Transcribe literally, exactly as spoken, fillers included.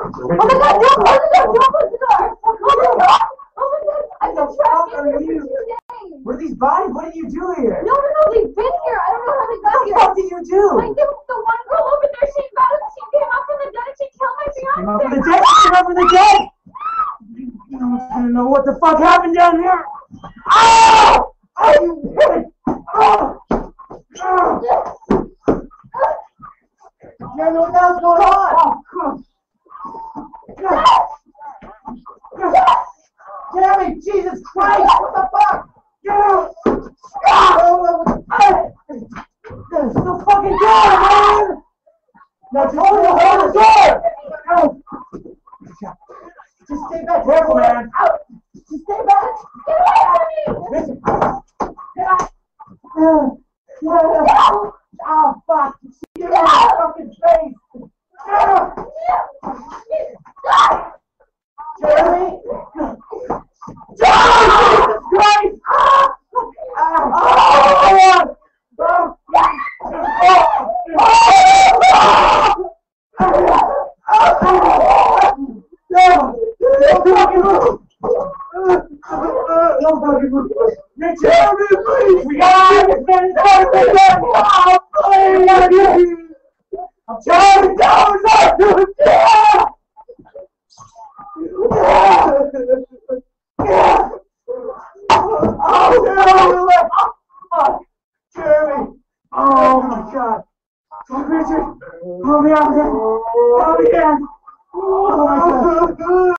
Oh my God, don't close the door! Don't close the door! Don't close the door! Oh my God, I've been trapped here for two days! What are these bodies? What did you do here? No, no, no, they've been here! I don't know how they got here! What did you do? Like, the, the one girl over there, she got it, she came up from the dead and she killed my fiance! Came up from the dead! Came up from the dead! No one's gonna know what the fuck happened down here! Oh! Oh, you bitch! Oh! Oh! Jeremy, what the hell's going on? Oh, Jeremy, Jesus Christ! What the fuck? So fucking door, man! Now just hold the hold the door! Just stay back, careful, man. Just stay back. Get away from me! Listen. Oh fuck! Get out of my fucking face! Jeremy! Jesus Christ! Jeremy, please! We gotta understand this! I'm trying to go! Oh, Jeremy! Oh my God! Oh, Richard! Oh, me out again! Oh, again! Oh my God!